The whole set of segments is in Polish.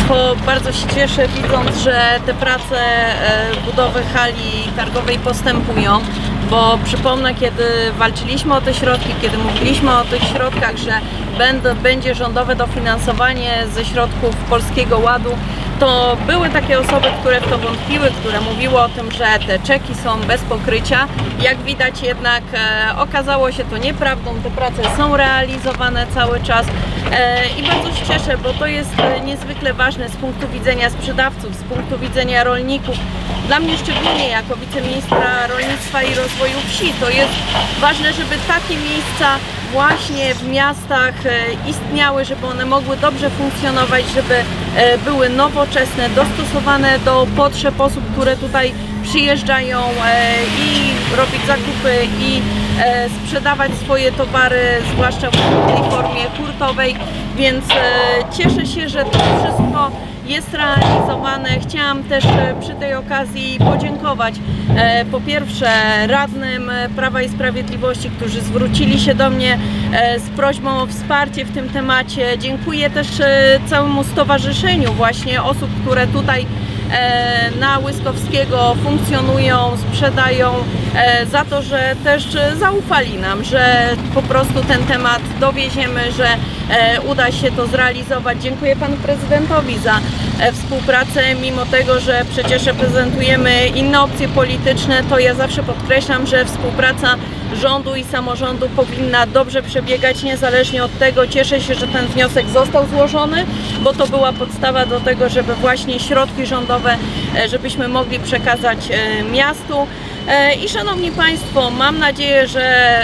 Państwo, bardzo się cieszę, widząc, że te prace budowy hali targowej postępują, bo przypomnę, kiedy walczyliśmy o te środki, kiedy mówiliśmy o tych środkach, że będzie rządowe dofinansowanie ze środków Polskiego Ładu, to były takie osoby, które w to wątpiły, które mówiły o tym, że te czeki są bez pokrycia. Jak widać jednak okazało się to nieprawdą, te prace są realizowane cały czas i bardzo się cieszę, bo to jest niezwykle ważne z punktu widzenia sprzedawców, z punktu widzenia rolników. Dla mnie szczególnie jako wiceministra rolnictwa i rozwoju wsi to jest ważne, żeby takie miejsca właśnie w miastach istniały, żeby one mogły dobrze funkcjonować, żeby były nowoczesne, dostosowane do potrzeb osób, które tutaj przyjeżdżają i robić zakupy i sprzedawać swoje towary, zwłaszcza w tej formie hurtowej, więc cieszę się, że to wszystko jest realizowane. Chciałam też przy tej okazji podziękować po pierwsze radnym Prawa i Sprawiedliwości, którzy zwrócili się do mnie z prośbą o wsparcie w tym temacie. Dziękuję też całemu stowarzyszeniu właśnie osób, które tutaj na Łyskowskiego funkcjonują, sprzedają, za to, że też zaufali nam, że po prostu ten temat dowieziemy, że uda się to zrealizować. Dziękuję panu prezydentowi za współpracę, mimo tego, że przecież reprezentujemy inne opcje polityczne, to ja zawsze podkreślam, że współpraca rządu i samorządu powinna dobrze przebiegać niezależnie od tego. Cieszę się, że ten wniosek został złożony, bo to była podstawa do tego, żeby właśnie środki rządowe, żebyśmy mogli przekazać miastu. I szanowni Państwo, mam nadzieję, że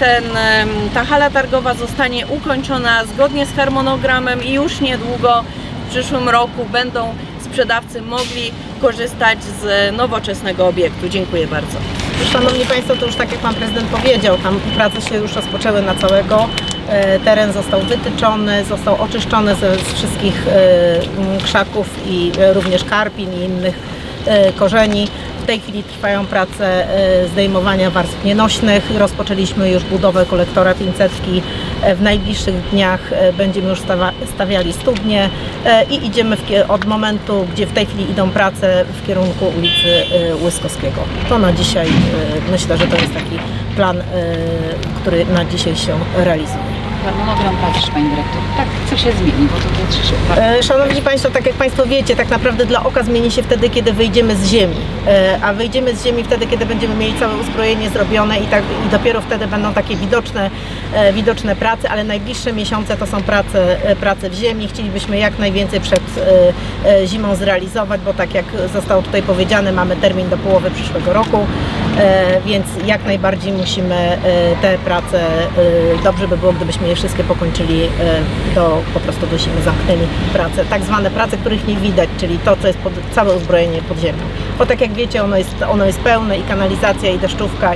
ta hala targowa zostanie ukończona zgodnie z harmonogramem i już niedługo w przyszłym roku będą sprzedawcy mogli korzystać z nowoczesnego obiektu. Dziękuję bardzo. Szanowni Państwo, to już tak jak Pan Prezydent powiedział, tam prace się już rozpoczęły na całego. Teren został wytyczony, został oczyszczony ze wszystkich krzaków i również karpin i innych korzeni. W tej chwili trwają prace zdejmowania warstw nienośnych. Rozpoczęliśmy już budowę kolektora 500. W najbliższych dniach będziemy już stawiali studnie i idziemy od momentu, gdzie w tej chwili idą prace w kierunku ulicy Łyskowskiego. To na dzisiaj myślę, że to jest taki plan, który na dzisiaj się realizuje. Harmonogram pracy, Pani Dyrektor. Tak, co się zmieni, bo to jest szybko. Szanowni Państwo, tak jak Państwo wiecie, tak naprawdę dla oka zmieni się wtedy, kiedy wyjdziemy z ziemi. A wyjdziemy z ziemi wtedy, kiedy będziemy mieli całe uzbrojenie zrobione i dopiero wtedy będą takie widoczne prace, ale najbliższe miesiące to są prace w ziemi. Chcielibyśmy jak najwięcej przed zimą zrealizować, bo tak jak zostało tutaj powiedziane, mamy termin do połowy przyszłego roku, więc jak najbardziej musimy te prace, dobrze by było, gdybyśmy je wszystkie pokończyli, po prostu do zimy zamknęli prace, tak zwane prace, których nie widać, czyli to, co jest całe uzbrojenie pod ziemią. Bo tak jak wiecie, ono jest pełne i kanalizacja, i deszczówka,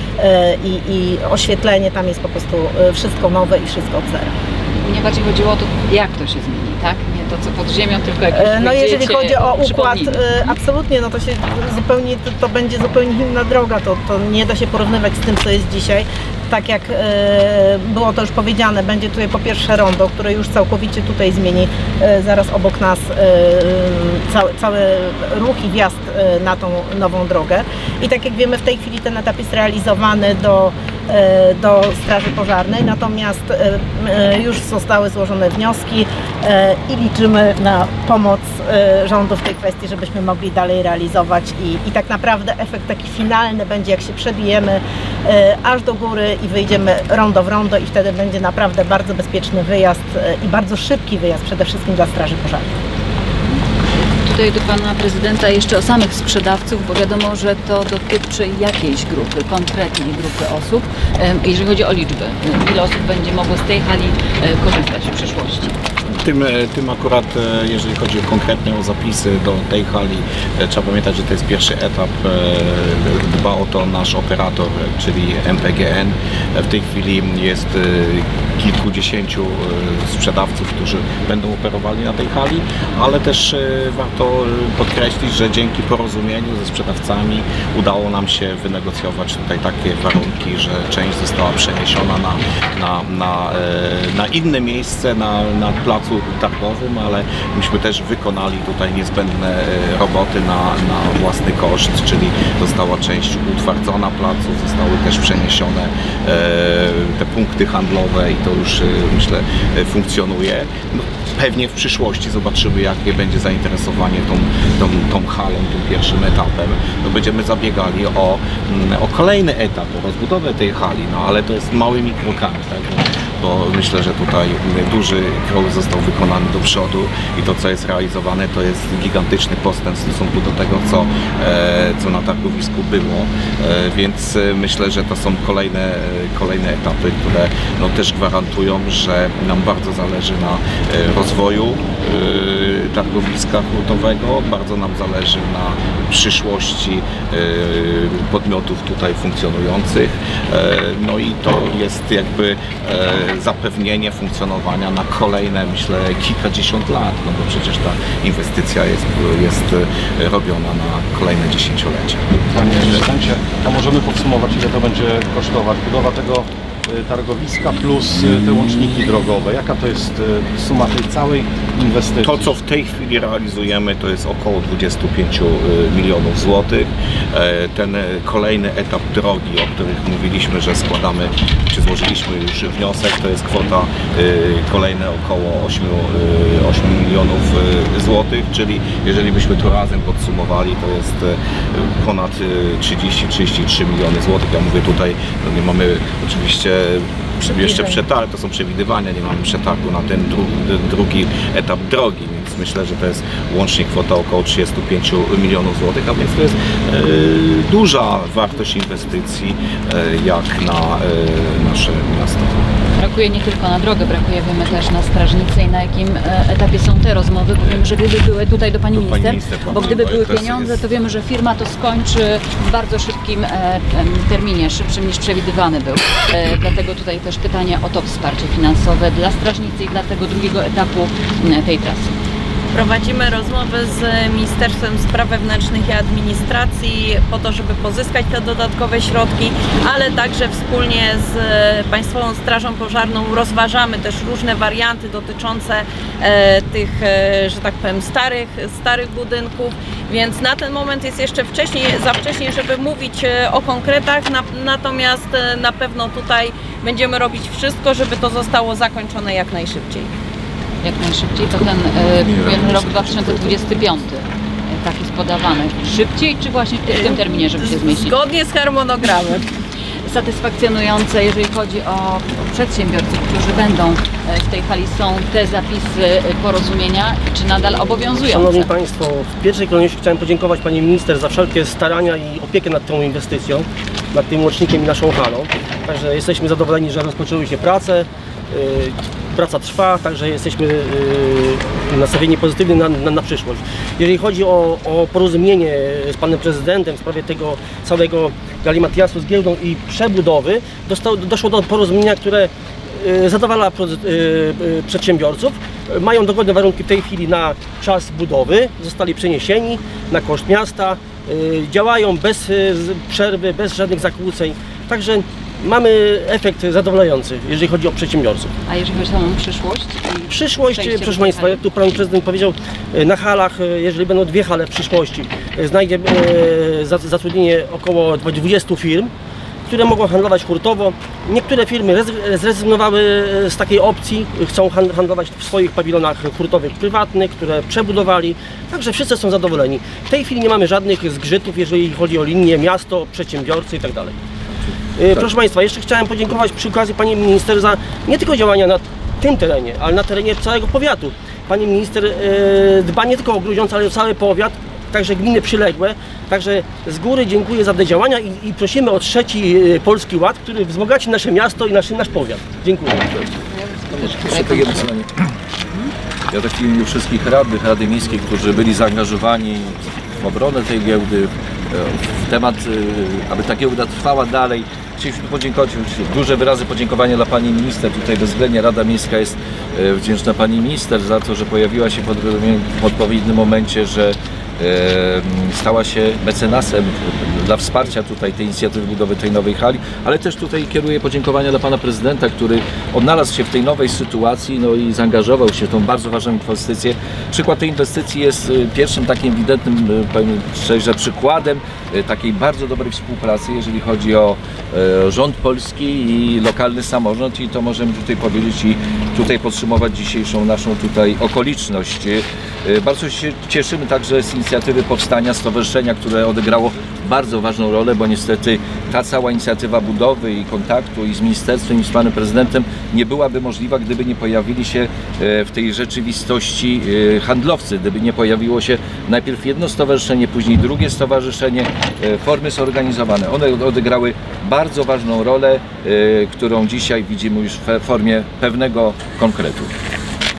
i oświetlenie, tam jest po prostu wszystko nowe i wszystko od zera. Mnie bardziej chodziło o to, jak to się zmieni, tak? Nie to, co pod ziemią, tylko jak już no jeżeli chodzi o układ, przypomnijmy. absolutnie, no to się zupełnie, to będzie zupełnie inna droga, to nie da się porównywać z tym, co jest dzisiaj. Tak jak było to już powiedziane, będzie tutaj po pierwsze rondo, które już całkowicie tutaj zmieni zaraz obok nas cały ruch i wjazd na tą nową drogę. I tak jak wiemy, w tej chwili ten etap jest realizowany do Straży Pożarnej, natomiast już zostały złożone wnioski i liczymy na pomoc rządu w tej kwestii, żebyśmy mogli dalej realizować i tak naprawdę efekt taki finalny będzie, jak się przebijemy aż do góry i wyjdziemy rondo w rondo i wtedy będzie naprawdę bardzo bezpieczny wyjazd i bardzo szybki wyjazd przede wszystkim dla Straży Pożarnej. Tutaj do Pana Prezydenta jeszcze o samych sprzedawców, bo wiadomo, że to dotyczy jakiejś grupy, konkretnej grupy osób, jeżeli chodzi o liczbę. Ile osób będzie mogło z tej hali korzystać w przyszłości? Tym akurat, jeżeli chodzi o konkretne zapisy do tej hali, trzeba pamiętać, że to jest pierwszy etap. Dba o to nasz operator, czyli MPGN. W tej chwili jest kilkudziesięciu sprzedawców, którzy będą operowali na tej hali, ale też warto tylko podkreślić, że dzięki porozumieniu ze sprzedawcami udało nam się wynegocjować tutaj takie warunki, że część została przeniesiona na inne miejsce, na placu targowym, ale myśmy też wykonali tutaj niezbędne roboty na własny koszt, czyli została część utwardzona placu, zostały też przeniesione te punkty handlowe i to już myślę funkcjonuje. No, pewnie w przyszłości zobaczymy, jakie będzie zainteresowanie tą halą, tym pierwszym etapem. No, będziemy zabiegali o kolejny etap, o rozbudowę tej hali, no ale to jest małymi krokami, tak? Bo myślę, że tutaj duży krok został wykonany do przodu i to, co jest realizowane, to jest gigantyczny postęp w stosunku do tego, co na targowisku było, więc myślę, że to są kolejne etapy, które no, też gwarantują, że nam bardzo zależy na rozwoju targowiska hurtowego, bardzo nam zależy na przyszłości podmiotów tutaj funkcjonujących, no i to jest jakby zapewnienie funkcjonowania na kolejne, myślę, kilkadziesiąt lat, no bo przecież ta inwestycja jest robiona na kolejne dziesięciolecie. Panie prezydencie, a możemy podsumować, ile to będzie kosztować budowa tego targowiska plus te łączniki drogowe? Jaka to jest suma tej całej inwestycji? To, co w tej chwili realizujemy, to jest około 25 milionów złotych. Ten kolejny etap drogi, o których mówiliśmy, że składamy, czy złożyliśmy już wniosek, to jest kwota kolejne około 8 milionów złotych, czyli jeżeli byśmy to razem podsumowali, to jest ponad 30-33 miliony złotych. Ja mówię tutaj, no nie mamy oczywiście jeszcze przetarg, to są przewidywania, nie mamy przetargu na ten drugi etap drogi, więc myślę, że to jest łącznie kwota około 35 milionów złotych, a więc to jest duża wartość inwestycji jak na nasze miasto. Brakuje nie tylko na drogę, brakuje, wiemy, też na strażnicę i na jakim etapie są te rozmowy, bo wiemy, że gdyby były tutaj do pani minister, bo gdyby były pieniądze, to wiemy, że firma to skończy w bardzo szybkim terminie, szybszym niż przewidywany był. Dlatego tutaj też pytanie o to wsparcie finansowe dla strażnicy i dla tego drugiego etapu tej trasy. Prowadzimy rozmowy z Ministerstwem Spraw Wewnętrznych i Administracji po to, żeby pozyskać te dodatkowe środki, ale także wspólnie z Państwową Strażą Pożarną rozważamy też różne warianty dotyczące tych, że tak powiem, starych budynków, więc na ten moment jest jeszcze za wcześnie, żeby mówić o konkretach, natomiast na pewno tutaj będziemy robić wszystko, żeby to zostało zakończone jak najszybciej. Jak najszybciej, to ten rok 2025 tak jest podawany. Szybciej, czy właśnie w tym terminie, żeby się zmieścić? Zgodnie z harmonogramem. Satysfakcjonujące, jeżeli chodzi o przedsiębiorców, którzy będą w tej hali, są te zapisy porozumienia, czy nadal obowiązujące? Szanowni Państwo, w pierwszej kolejności chciałem podziękować Pani Minister za wszelkie starania i opiekę nad tą inwestycją, nad tym łącznikiem i naszą halą. Także jesteśmy zadowoleni, że rozpoczęły się prace. Praca trwa, także jesteśmy nastawieni pozytywnie na przyszłość. Jeżeli chodzi o porozumienie z Panem Prezydentem w sprawie tego całego galimatiasu z giełdą i przebudowy, doszło do porozumienia, które zadowala przedsiębiorców. Mają dogodne warunki w tej chwili na czas budowy, zostali przeniesieni na koszt miasta, działają bez przerwy, bez żadnych zakłóceń. Także mamy efekt zadowalający, jeżeli chodzi o przedsiębiorców. A jeżeli chodzi o samą przyszłość? Przyszłość, proszę Państwa, jak tu Pan Prezydent powiedział, na halach, jeżeli będą dwie hale w przyszłości, znajdzie zatrudnienie około 20 firm, które mogą handlować hurtowo. Niektóre firmy zrezygnowały z takiej opcji, chcą handlować w swoich pawilonach hurtowych prywatnych, które przebudowali, także wszyscy są zadowoleni. W tej chwili nie mamy żadnych zgrzytów, jeżeli chodzi o linię, miasto, przedsiębiorcy itd. Proszę Państwa, jeszcze chciałem podziękować przy okazji Pani Minister za nie tylko działania na tym terenie, ale na terenie całego powiatu. Pani Minister dba nie tylko o Grudziądz, ale o cały powiat, także gminy przyległe. Także z góry dziękuję za te działania i prosimy o trzeci Polski Ład, który wzbogaci nasze miasto i nasz powiat. Dziękuję. Ja tak w imieniu wszystkich radnych Rady Miejskiej, którzy byli zaangażowani w obronę tej giełdy, w temat, aby ta giełda trwała dalej. Chcieliśmy podziękować, duże wyrazy podziękowania dla pani minister. Tutaj bezwzględnie Rada Miejska jest wdzięczna pani minister za to, że pojawiła się w odpowiednim momencie, że stała się mecenasem dla wsparcia tutaj tej inicjatywy budowy tej nowej hali, ale też tutaj kieruję podziękowania dla pana prezydenta, który odnalazł się w tej nowej sytuacji, no i zaangażował się w tą bardzo ważną inwestycję. Przykład tej inwestycji jest pierwszym takim ewidentnym, powiem szczerze, przykładem takiej bardzo dobrej współpracy, jeżeli chodzi o rząd polski i lokalny samorząd, i to możemy tutaj powiedzieć i tutaj podsumować dzisiejszą naszą tutaj okoliczność. Bardzo się cieszymy także z inicjatywy powstania stowarzyszenia, które odegrało bardzo ważną rolę, bo niestety ta cała inicjatywa budowy i kontaktu i z ministerstwem, i z panem prezydentem nie byłaby możliwa, gdyby nie pojawili się w tej rzeczywistości handlowcy, gdyby nie pojawiło się najpierw jedno stowarzyszenie, później drugie stowarzyszenie, formy zorganizowane. One odegrały bardzo ważną rolę, którą dzisiaj widzimy już w formie pewnego konkretu.